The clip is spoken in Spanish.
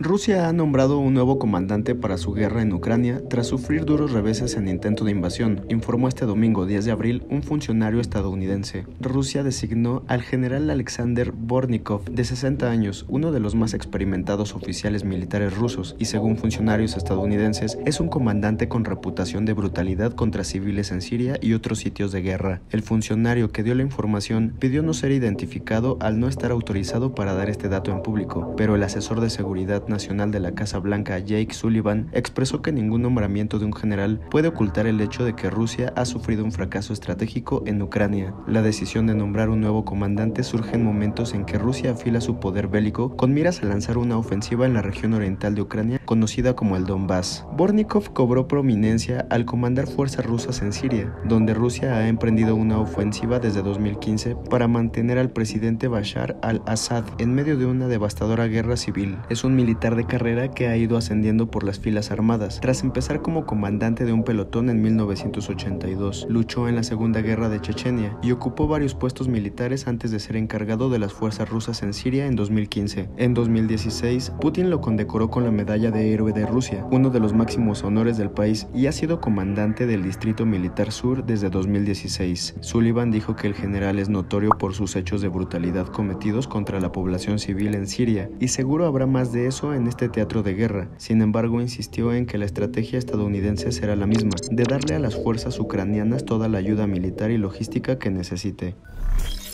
Rusia ha nombrado un nuevo comandante para su guerra en Ucrania tras sufrir duros reveses en intento de invasión, informó este domingo 10 de abril un funcionario estadounidense. Rusia designó al general Alexander Bortnikov, de 60 años, uno de los más experimentados oficiales militares rusos, y según funcionarios estadounidenses, es un comandante con reputación de brutalidad contra civiles en Siria y otros sitios de guerra. El funcionario que dio la información pidió no ser identificado al no estar autorizado para dar este dato en público, pero el asesor de seguridad nacional de la Casa Blanca, Jake Sullivan, expresó que ningún nombramiento de un general puede ocultar el hecho de que Rusia ha sufrido un fracaso estratégico en Ucrania. La decisión de nombrar un nuevo comandante surge en momentos en que Rusia afila su poder bélico con miras a lanzar una ofensiva en la región oriental de Ucrania, conocida como el Donbass. Bortnikov cobró prominencia al comandar fuerzas rusas en Siria, donde Rusia ha emprendido una ofensiva desde 2015 para mantener al presidente Bashar al-Assad en medio de una devastadora guerra civil. Es un militar de carrera que ha ido ascendiendo por las filas armadas. Tras empezar como comandante de un pelotón en 1982, luchó en la Segunda Guerra de Chechenia y ocupó varios puestos militares antes de ser encargado de las fuerzas rusas en Siria en 2015. En 2016, Putin lo condecoró con la Medalla de Héroe de Rusia, uno de los máximos honores del país, y ha sido comandante del Distrito Militar Sur desde 2016. Sullivan dijo que el general es notorio por sus hechos de brutalidad cometidos contra la población civil en Siria, y seguro habrá más de eso en este teatro de guerra. Sin embargo, insistió en que la estrategia estadounidense será la misma, de darle a las fuerzas ucranianas toda la ayuda militar y logística que necesite.